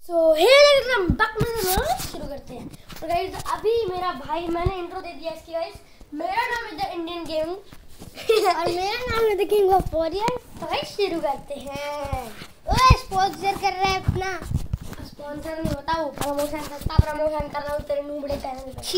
शुरू करते हैं। तो गाइस अभी मेरा भाई, मैंने इंट्रो दे दिया इसकी गाइस। मेरा नाम है द इंडियन गेम और मेरा नाम है द किंग ऑफ वॉरियर्स। तो गाइस शुरू करते हैं। ओए स्पॉन्सर कर रहा है अपना। स्पॉन्सर नहीं होता, वो प्रमोशन, सस्ता प्रमोशन कर रहा हूँ तेरे नूबड़े चैनल पे।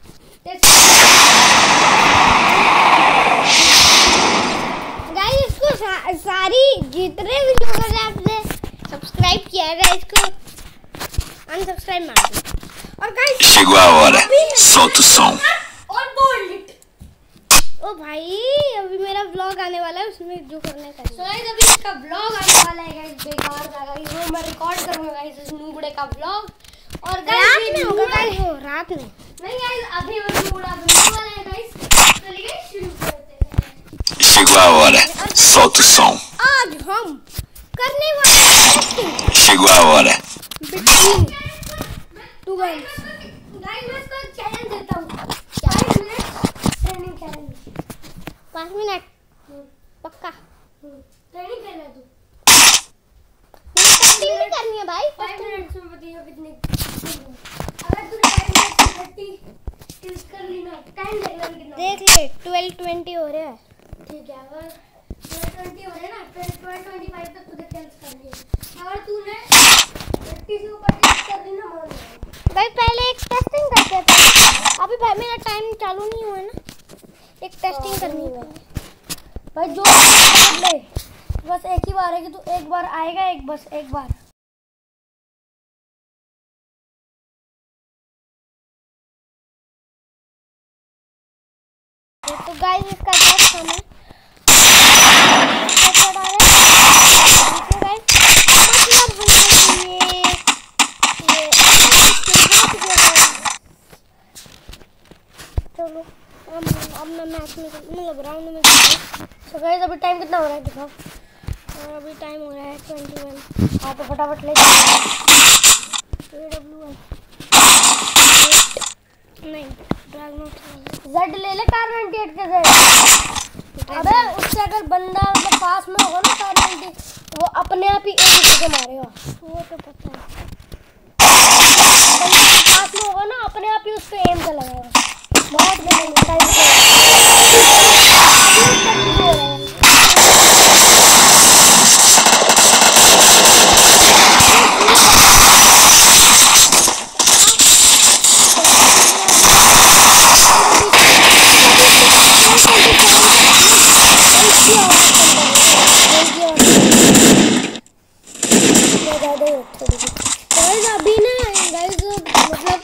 गाइस इसको सारी जितने भी लोग हैं आपने सब्सक्राइब किया है इसको अनसब्सक्राइब मार दो। और guys chegou a hora, solta o som। और बोल्ड इट। ओ भाई अभी मेरा व्लॉग आने वाला है, उसमें जो करना है करिए। तो गाइस अभी इसका व्लॉग आने वाला है गाइस, बेकार का गाइस, वो मैं रिकॉर्ड करूंगा गाइस इस नूबड़े का व्लॉग। और गाइस रात में होगा गाइस, वो रात में नहीं गाइस, अभी वो नूबड़ा बनने वाला है गाइस। चलिए गाइस शुरू करते हैं। Chegou a hora, solta o som। आज हम करने वाले हैं Chegou a hora। टू गाइस मैं इसको चैलेंज देता हूँ। 5 मिनट ट्रेनिंग चैलेंज। 5 मिनट पक्का ट्रेनिंग करना तू। ट्रेनिंग नहीं करनी है भाई। 5 मिनट में बताइए कितने। अगर तूने 5 मिनट में 30 स्किल्स कर ली ना, टाइम लगेगा कितना? देख ले 12:20 हो रहे हैं। ठीक है, अगर 12:20 हो रहे हैं ना, 12:25 तक तुझे स्किल्स कर लिए। अगर तूने 30 से ऊपर कर ली ना, मान भाई पहले एक टेस्टिंग करते थे। अभी भाई मेरा टाइम चालू नहीं हुआ ना, एक टेस्टिंग करनी है भाई। जो कर ले बस एक ही बार है कि तू एक बार आएगा, बस एक बार। तो गाइस इसका टेस्ट हमें चलो अब मैं मैच में मतलब राउंड में। तो गाइस अभी टाइम कितना हो रहा है दिखाओ। और अभी टाइम हो रहा है 21। हाँ तो फटाफट ले नहीं जेड ले ले। कार 98 के जेड। अबे उससे अगर बंदा मतलब पास में होगा ना कार 90, वो अपने आप ही एक दूसरे को मारेगा। वो तो पता है, बंदा पास में होगा ना, अपने आप ही उस पे एम चलाएगा। बहुत टाइम अभी ना गाइस मतलब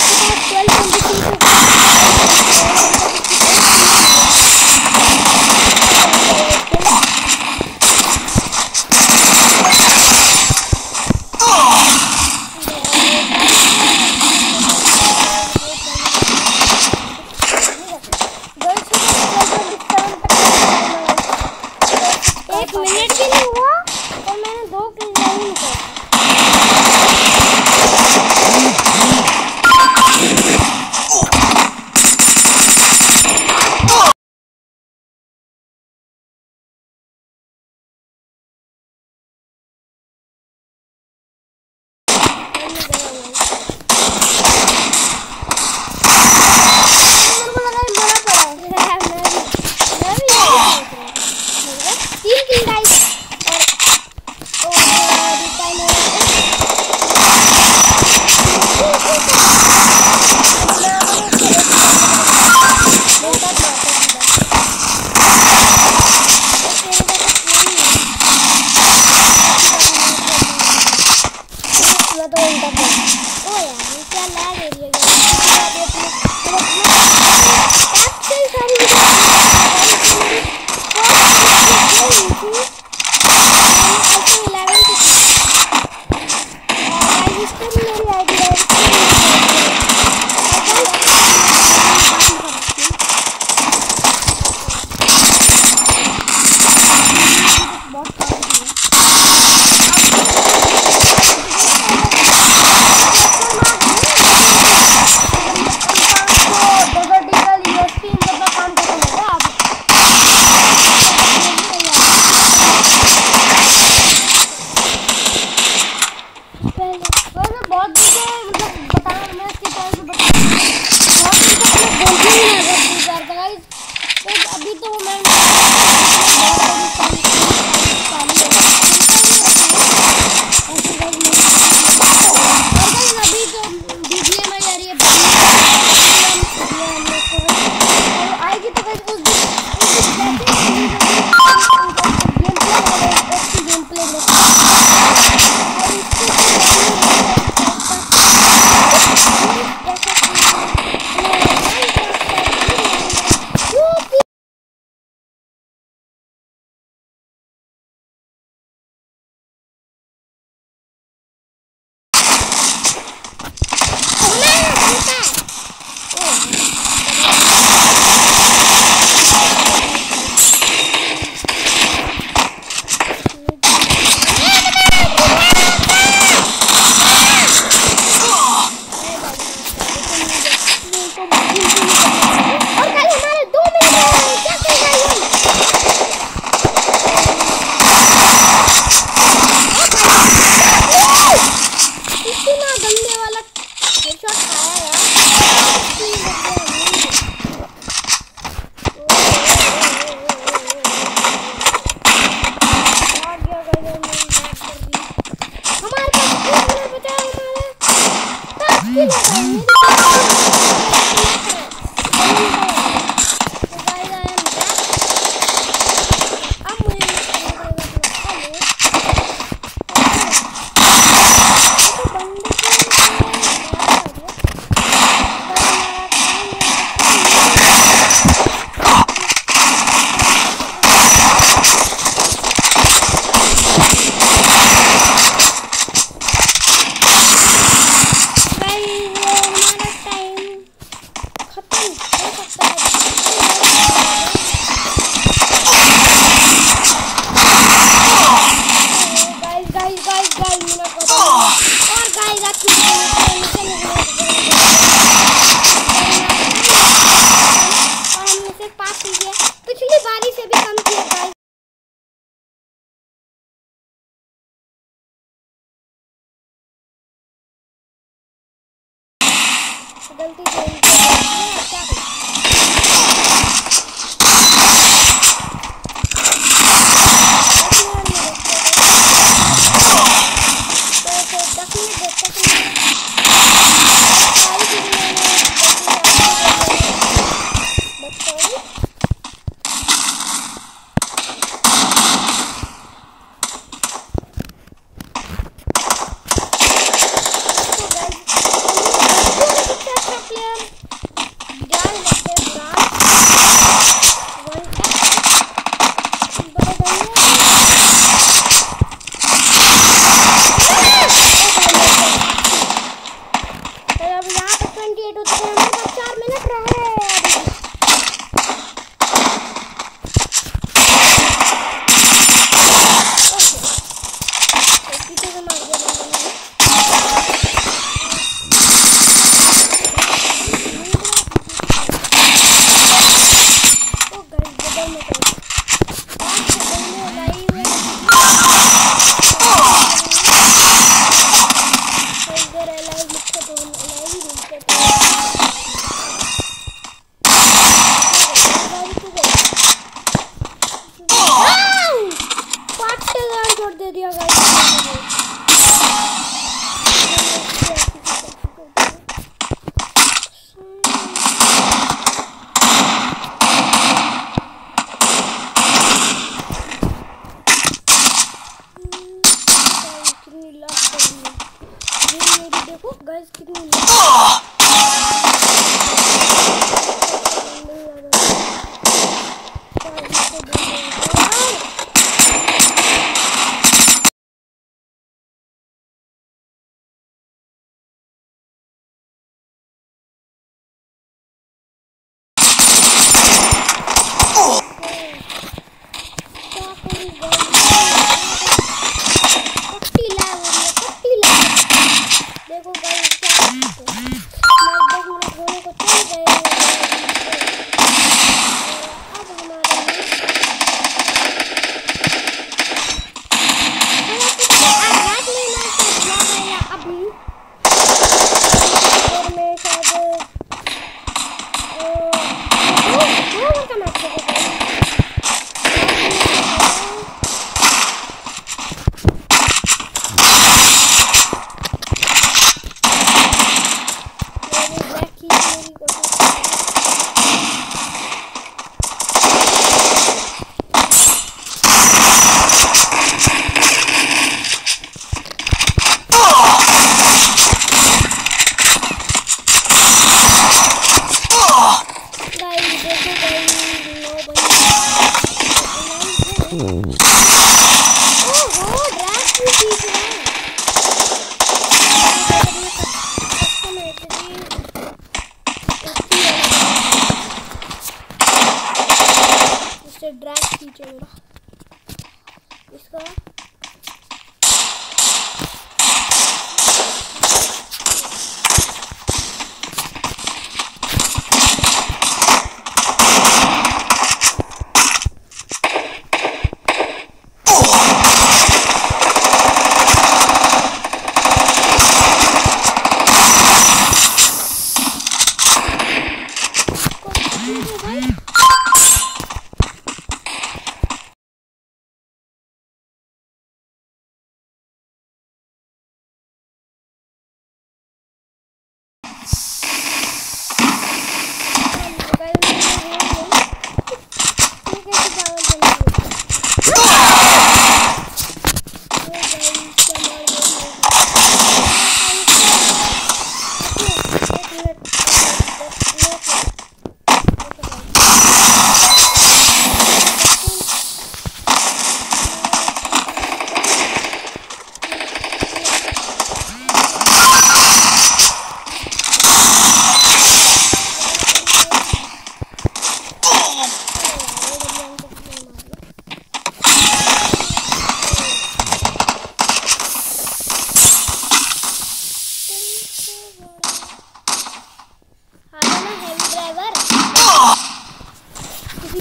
1 मिनट भी नहीं हुआ और मैंने 2 किल नहीं किए। और मैं बहुत दिन से मतलब बताना मैं इसके टाइम से बहुत दिन तक मैं बोलती ही नहीं अगर 2000 का गाइस। तो अभी तो मैं अभी तो बीजीएम आ जा रही है आएगी तो गाइस उस गेम प्ले पिछली बारी से भी कम किया गाइस। गलती से क्या दे दिया गाइस। कितनी लाख देखो गाइस कितनी अब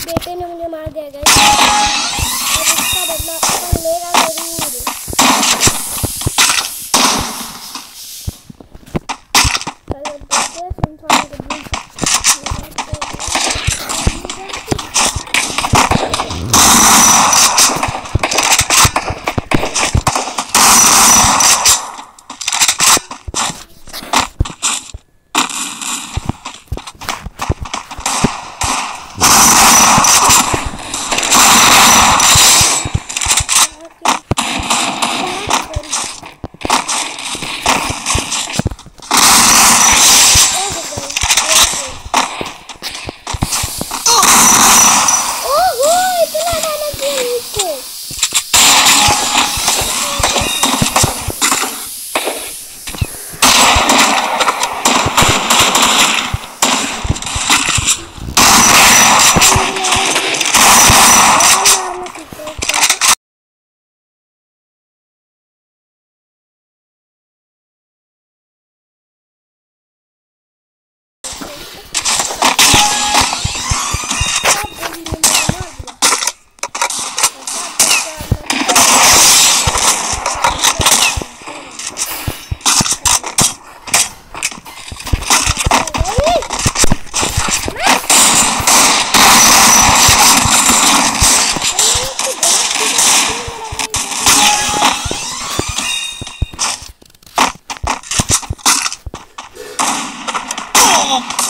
बेटे ने मुझे मार दिया गाइस, और इसका बदला अपन लेगा जरूर। चलो देखते हैं सुनसान के बीच Oh!